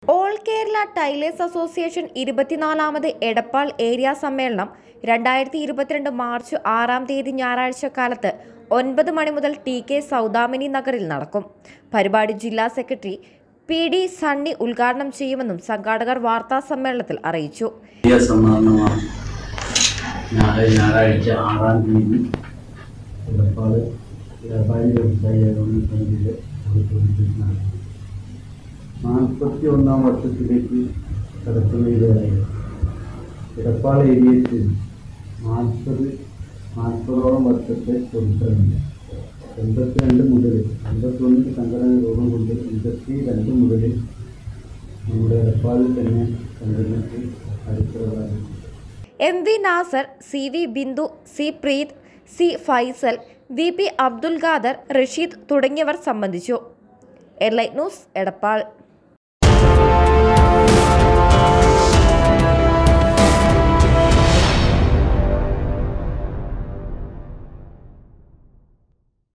All Kerala tailors association 24ാമത് Edappal area സമ്മേളനം 2022 March 6-ാം തീയതി ഞായറാഴ്ച കാലത്ത് 9 മണി മുതൽ TK സൗദാമിനി നഗറിൽ നടക്കും. പരിപാടി ജില്ലാ സെക്രട്ടറി PD സണ്ണി ഉദ്ഘാടനം ചെയ്യുമെന്നും സംഘാടകർ വാർത്താ സമ്മേളനത്തിൽ അറിയിച്ചു. ഞായറാഴ്ച 6-ാം തീയതി എടപ്പാൾ വ്യാപാരി വ്യവസായ 41ാം വർഷത്തിലേക്ക് കടക്കുന്നതിനായി എടപ്പാൾ ഏരിയയിൽ 40ഓളം വർഷത്തെ ചരിത്രമുണ്ട്. 82 മുതൽ 51 സംഘടന രൂപം കൊണ്ട് 82 മുതൽ നമ്മുടെ എടപ്പാളിൽ തന്നെ സംഘടനയ്ക്ക് ചരിത്രമാണ്. MV Nasar, CV Bindu, C Preet, C Faisal, VP Abdul Khader, Rasheed തുടങ്ങിയവർ സംബന്ധിച്ചു. Airlight News, Edappal.